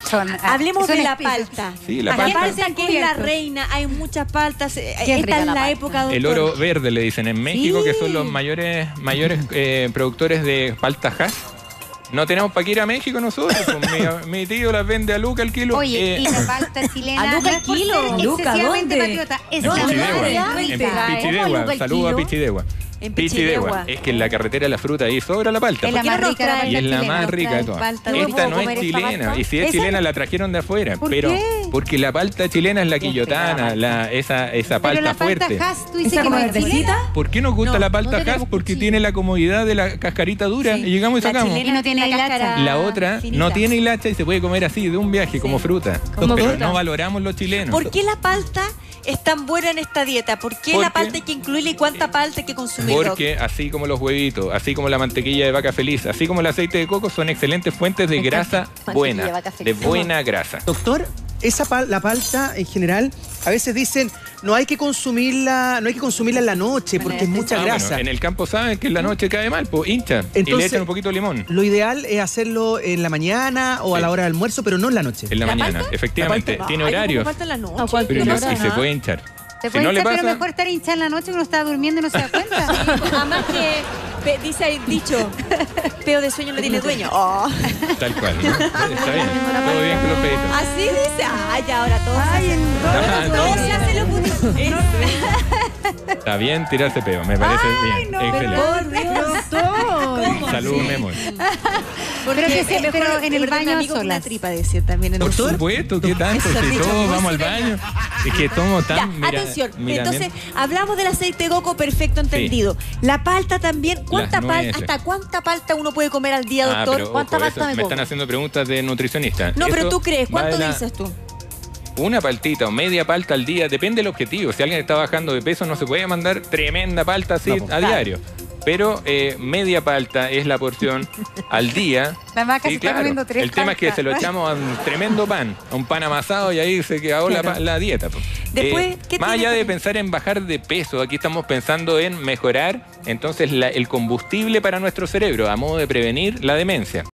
Hablemos son de la espesas. palta. Sí, la La palta. palta que es la reina, hay muchas paltas. Esta rica es la la palta. época, doctor. El oro verde le dicen en México, Sí. que son los mayores productores de palta Hass. No tenemos para que ir a México nosotros. Pues mi tío las vende a Luca el kilo. Oye, y la palta chilena. ¿A Luca no el es por kilo? ser Luca, excesivamente ¿dónde? patriota. Es en la Pichidegua. verdad. En ¿Cómo Pichidegua. Luca el Saludos a kilo? Pichidegua. En Pichidegua. Pichidegua. Es que en la carretera de la fruta ahí sobra la palta. Es la ¿Por qué más no rica la nos palta Y es la chilena. más rica de todas. palta? Yo Esta puedo no es comer esta chilena. palta. Y si es ¿Esa chilena, no? la trajeron de afuera. ¿Por Pero qué? porque la palta chilena es la Qué rica quillotana, la esa Pero palta la palta fuerte. Hass, tú dices ¿Esa que no como es chilena. verdecita? ¿Por qué nos gusta No, la palta no Hass? tenemos Porque cuchillo. tiene la comodidad de la cascarita dura. Sí. Y llegamos y La sacamos. chilena Y no tiene la hilacha. cáscara La otra finita. no tiene hilacha y se puede comer así, de un viaje, como fruta. Como Pero fruta. no valoramos los chilenos. ¿Por qué la palta es tan buena en esta dieta? ¿Por qué Porque- la palta hay que incluirla y cuánta palta hay que consumir, Doc? Porque así como los huevitos, así como la mantequilla de vaca feliz, así como el aceite de coco, son excelentes fuentes de grasa Mantequilla buena, de vaca de feliz. buena grasa. Doctor, la palta en general, a veces dicen no hay que consumirla en la noche porque es mucha Ah, grasa. bueno, en el campo saben que en la noche cae mal, pues hincha. Y le Entonces- echan un poquito de limón. Lo ideal es hacerlo en la mañana o a Sí. la hora del almuerzo, pero no en la noche. En la ¿La mañana, palta? efectivamente. ¿La Tiene Ay, ¿cómo horarios. falta en la noche? A cualquier Pero No hora. pasa y se nada. puede hinchar. Se Si puede no le hinchar, pero pasa, mejor estar hinchada en la noche que uno está durmiendo y no se da cuenta. Además que dice el dicho, peo de sueño no tiene dueño. Oh. tal cual. ¿no? Está bien. Todo bien con los peditos. Así dice. Ay, ahora todos. Ay, en Ah, todos no. se hacen los bonitos. Está bien tirarse peo, me parece bien. Excelente. Por Dios, doctor. Salud, Memo. Pero que se- mejor pero en el perder un baño a amigo con una solas. tripa, decir también en un Por Doctor, supuesto, ¿qué tanto? Eso Si dicho, todos muy vamos al serio. baño. Es que somos Ya, tan... atención. mira, Entonces, hablamos del aceite de coco, perfecto, entendido. La palta también. ¿Cuánta Las palta? nueces. ¿Hasta cuánta palta uno puede comer al día, doctor? pero ¿Cuánta ojo, palta eso, me me como? están haciendo preguntas de nutricionista. No, pero Eso tú crees. va ¿Cuánto de la- dices tú? Una paltita o media palta al día, depende del objetivo. Si alguien está bajando de peso, no se puede mandar tremenda palta así No, a diario. Pero media palta es la porción al día. La vaca Sí, se está comiendo 3 El tema es que se lo echamos a un tremendo pan, a un pan amasado y ahí se quedó la dieta. Pues. Después, ¿qué más tiene allá de que- pensar en bajar de peso, aquí estamos pensando en mejorar entonces el combustible para nuestro cerebro, a modo de prevenir la demencia.